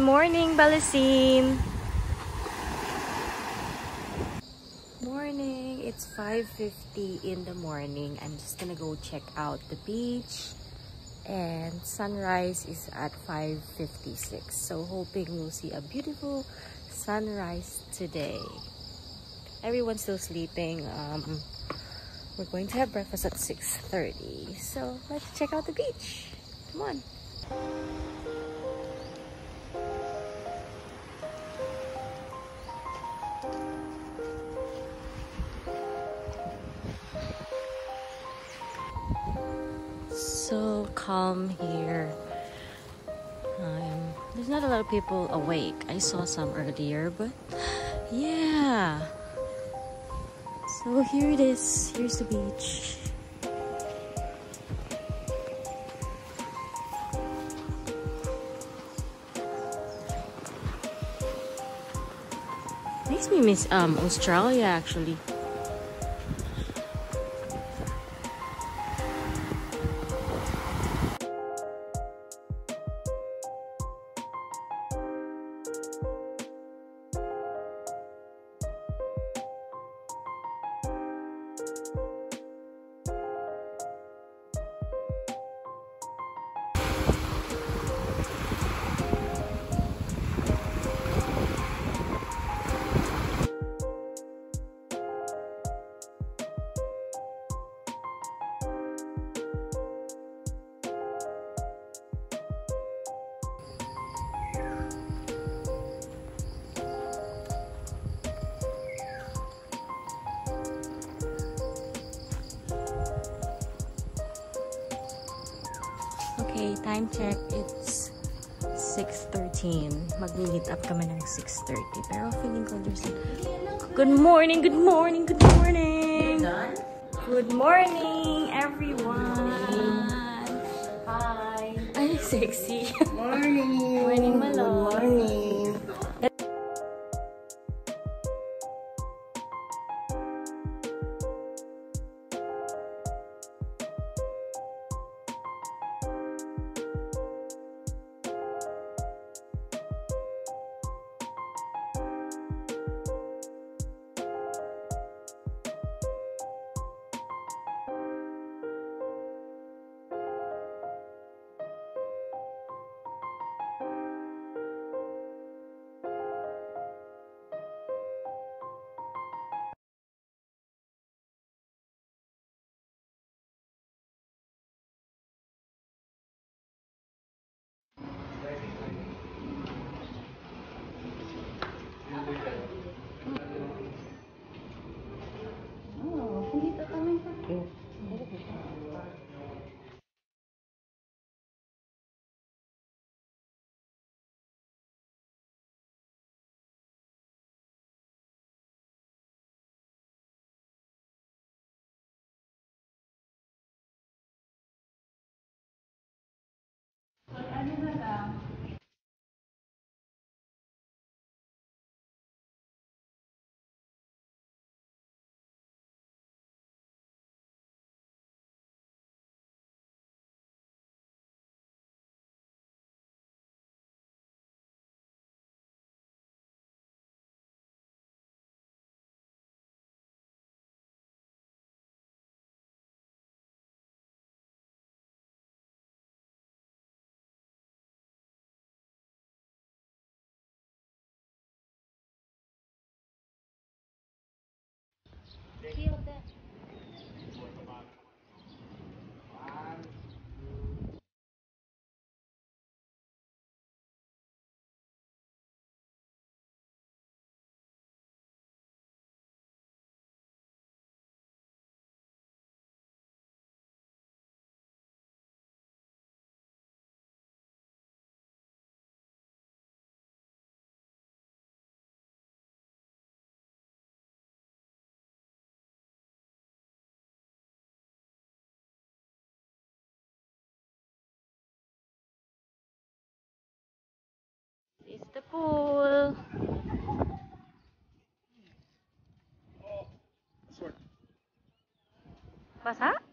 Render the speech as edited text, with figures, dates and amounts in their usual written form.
morning, Balasin. Morning. It's 5:50 in the morning. I'm just gonna go check out the beach. And sunrise is at 5:56. So hoping we'll see a beautiful sunrise today. Everyone's still sleeping. We're going to have breakfast at 6:30. So let's check out the beach. Come on. So calm here. There's not a lot of people awake. I saw some earlier, but yeah. So here it is. Here's the beach. Makes me miss Australia actually. Okay, time check. It's 6:13. Mag-meet up kami ng 6:30. Pero feeling ko there's a... Good morning! Good morning! Good morning! You're done? Good morning, everyone! Hi! Ay, sexy! Morning! Morning, Malo! Good morning! It's the pool. Basa?